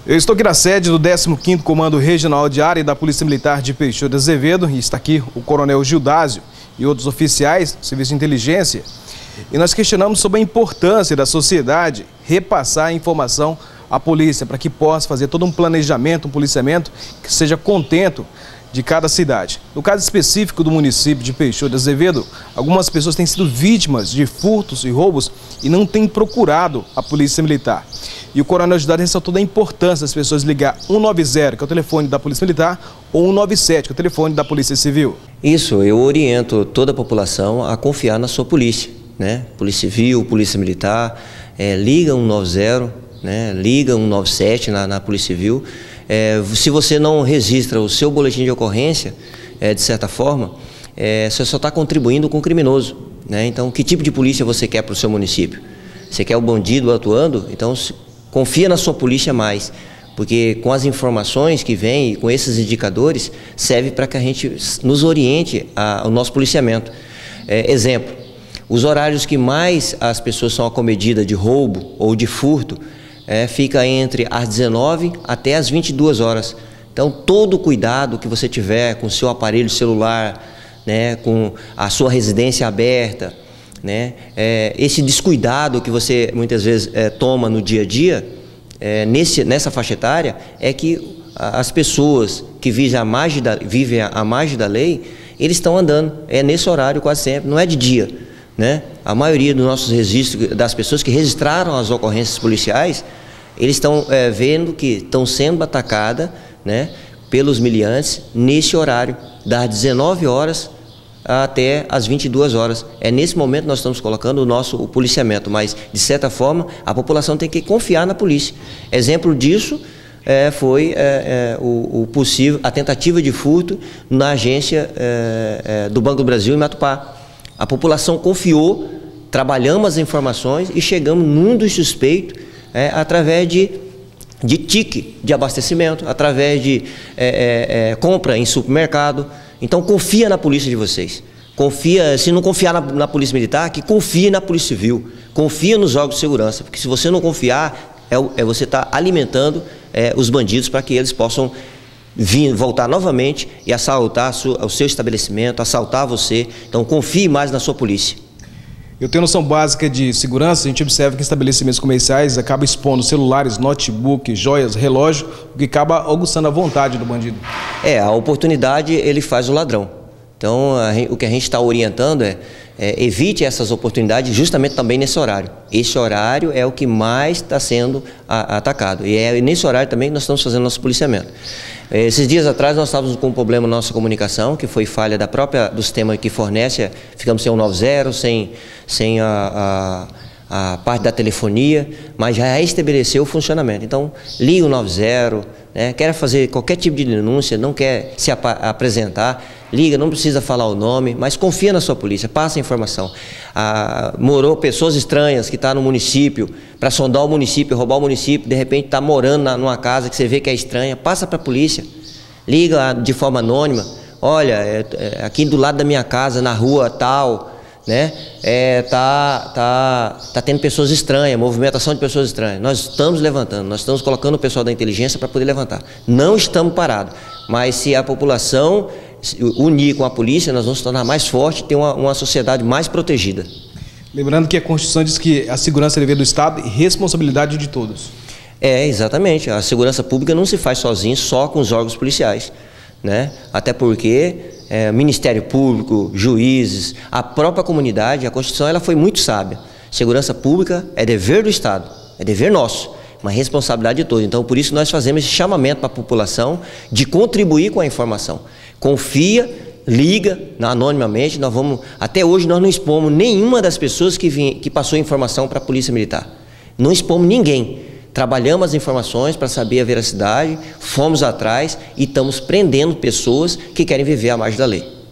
Eu estou aqui na sede do 15º Comando Regional de Área da Polícia Militar de Peixoto de Azevedo e está aqui o Coronel Gildásio e outros oficiais do Serviço de Inteligência. E nós questionamos sobre a importância da sociedade repassar a informação à polícia para que possa fazer todo um planejamento, um policiamento que seja contento de cada cidade. No caso específico do município de Peixoto de Azevedo, algumas pessoas têm sido vítimas de furtos e roubos e não têm procurado a Polícia Militar. E o Coronel Gildásio ressaltou da importância das pessoas ligar 190, que é o telefone da Polícia Militar, ou 197, que é o telefone da Polícia Civil. Isso, eu oriento toda a população a confiar na sua polícia, né? Polícia Civil, Polícia Militar, liga 190, né? Liga 197 na Polícia Civil. Se você não registra o seu boletim de ocorrência, de certa forma, você só está contribuindo com o criminoso, né? Então, que tipo de polícia você quer para o seu município? Você quer o bandido atuando? Então, confia na sua polícia mais, porque com as informações que vêm, com esses indicadores, serve para que a gente nos oriente ao nosso policiamento. Exemplo, os horários que mais as pessoas são acometidas de roubo ou de furto, fica entre as 19 até as 22 horas. Então, todo o cuidado que você tiver com o seu aparelho celular, né, com a sua residência aberta, né, esse descuidado que você muitas vezes toma no dia a dia, nessa faixa etária, é que as pessoas que vivem à margem da lei, eles estão andando, nesse horário quase sempre, não é de dia, né? A maioria dos nossos registros, das pessoas que registraram as ocorrências policiais, eles estão vendo que estão sendo atacadas, né, pelos miliantes nesse horário, das 19 horas até as 22 horas. Nesse momento nós estamos colocando o policiamento, mas de certa forma a população tem que confiar na polícia. Exemplo disso foi a tentativa de furto na agência do Banco do Brasil em Matupá. A população confiou, trabalhamos as informações e chegamos num dos suspeitos através de tique de abastecimento, através de compra em supermercado. Então confia na polícia de vocês. Confia, se não confiar na Polícia Militar, que confie na Polícia Civil. Confia nos órgãos de segurança, porque se você não confiar, você está alimentando os bandidos para que eles possam voltar novamente e assaltar o seu estabelecimento, assaltar você. Então confie mais na sua polícia. Eu tenho noção básica de segurança, a gente observa que estabelecimentos comerciais acabam expondo celulares, notebook, joias, relógio, o que acaba aguçando a vontade do bandido. A oportunidade ele faz o ladrão. Então o que a gente está orientando evite essas oportunidades justamente também nesse horário. Esse horário é o que mais está sendo atacado e é nesse horário também que nós estamos fazendo nosso policiamento. Esses dias atrás nós estávamos com um problema na nossa comunicação, que foi falha do sistema que fornece, ficamos sem o 90, sem a parte da telefonia, mas já estabeleceu o funcionamento. Então, liga o 90, quer fazer qualquer tipo de denúncia, não quer se apresentar, liga, não precisa falar o nome, mas confia na sua polícia, passa a informação. Morou pessoas estranhas que estão no município, para sondar o município, roubar o município, de repente está morando numa casa que você vê que é estranha, passa para a polícia, liga de forma anônima, olha, aqui do lado da minha casa, na rua tal, né, tá tendo pessoas estranhas, movimentação de pessoas estranhas. Nós estamos levantando, nós estamos colocando o pessoal da inteligência para poder levantar. Não estamos parados, mas se a população unir com a polícia, nós vamos se tornar mais forte e ter uma sociedade mais protegida. Lembrando que a Constituição diz que a segurança é dever do Estado e responsabilidade de todos. Exatamente. A segurança pública não se faz sozinho, só com os órgãos policiais, né? Até porque Ministério Público, juízes, a própria comunidade, a Constituição ela foi muito sábia. Segurança pública é dever do Estado, é dever nosso, uma responsabilidade de todos. Então, por isso nós fazemos esse chamamento para a população de contribuir com a informação. Confia, liga anonimamente. Até hoje nós não expomos nenhuma das pessoas que passou informação para a Polícia Militar. Não expomos ninguém. Trabalhamos as informações para saber a veracidade, fomos atrás e estamos prendendo pessoas que querem viver à margem da lei.